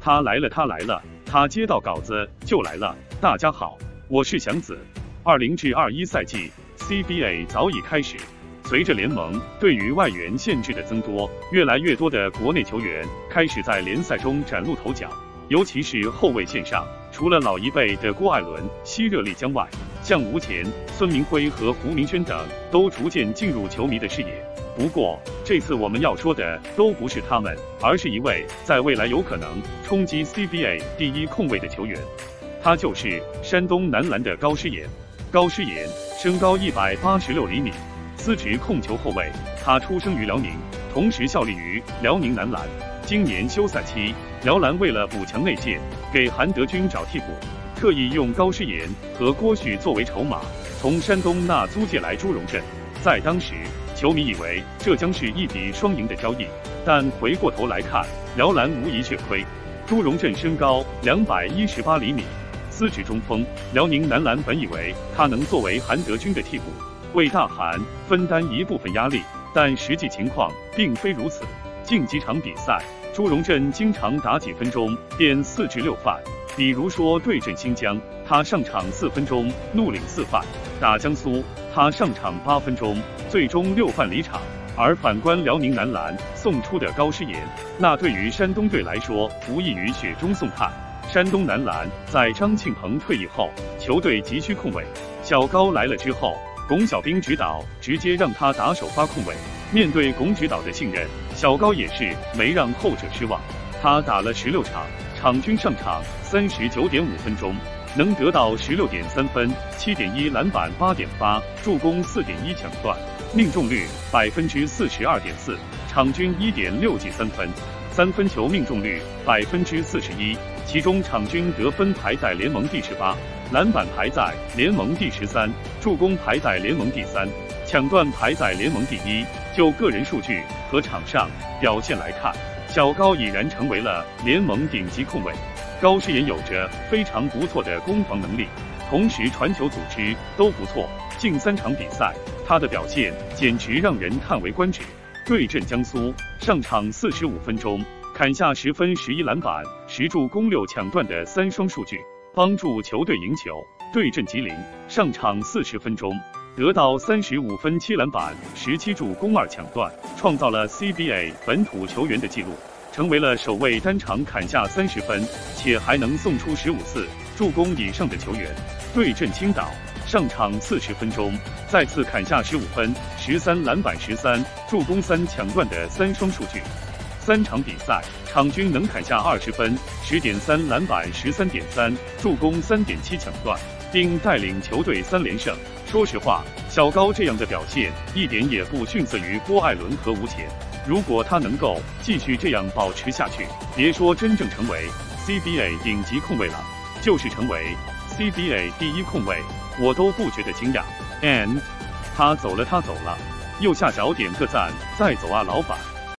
他来了，他来了，他接到稿子就来了。大家好，我是祥子。20至21赛季 CBA 早已开始，随着联盟对于外援限制的增多，越来越多的国内球员开始在联赛中崭露头角，尤其是后卫线上，除了老一辈的郭艾伦、西热力江外，像吴前、孙铭徽和胡明轩等都逐渐进入球迷的视野。不过，这次我们要说的都不是他们，而是一位在未来有可能冲击 CBA 第一控卫的球员，他就是山东男篮的高诗岩。高诗岩身高186厘米，司职控球后卫。他出生于辽宁，同时效力于辽宁男篮。今年休赛期，辽篮为了补强内线，给韩德君找替补，特意用高诗岩和郭旭作为筹码，从山东那租借来朱荣振。在当时，球迷以为这将是一笔双赢的交易，但回过头来看，辽篮无疑血亏。朱荣振身高218厘米，司职中锋。辽宁男篮本以为他能作为韩德君的替补，为大韩分担一部分压力，但实际情况并非如此。近几场比赛，朱荣振经常打几分钟便4至6犯，比如说对阵新疆，他上场4分钟怒领4犯；打江苏，他上场8分钟，最终6犯离场。而反观辽宁男篮送出的高诗岩，那对于山东队来说无异于雪中送炭。山东男篮在张庆鹏退役后，球队急需控卫，小高来了之后，龚小兵指导直接让他打首发控卫。面对龚指导的信任，小高也是没让后者失望。他打了16场，场均上场39.5分钟，能得到16.3分、7.1篮板、8.8助攻、4.1抢断，命中率42.4%，场均1.6记3分，三分球命中率41%，其中场均得分排在联盟第18，篮板排在联盟第13，助攻排在联盟第3，抢断排在联盟第1。就个人数据和场上表现来看，小高已然成为了联盟顶级控卫。高诗岩有着非常不错的攻防能力，同时传球组织都不错。近3场比赛，他的表现简直让人叹为观止。对阵江苏，上场45分钟，砍下10分、11篮板、10助攻、6抢断的3双数据，帮助球队赢球。对阵吉林，上场40分钟，得到35分、7篮板、17助攻、2抢断，创造了 CBA 本土球员的纪录，成为了首位单场砍下30分且还能送出15次助攻以上的球员。对阵青岛，上场40分钟，再次砍下15分、13篮板、13助攻、3抢断的3双数据。3场比赛，场均能砍下20分、10.3篮板、13.3助攻、3.7抢断，并带领球队3连胜。说实话，小高这样的表现一点也不逊色于郭艾伦和吴前。如果他能够继续这样保持下去，别说真正成为 CBA 顶级控卫了，就是成为 CBA 第一控卫，我都不觉得惊讶。And 他走了，他走了，右下角点个赞，再走啊，老板。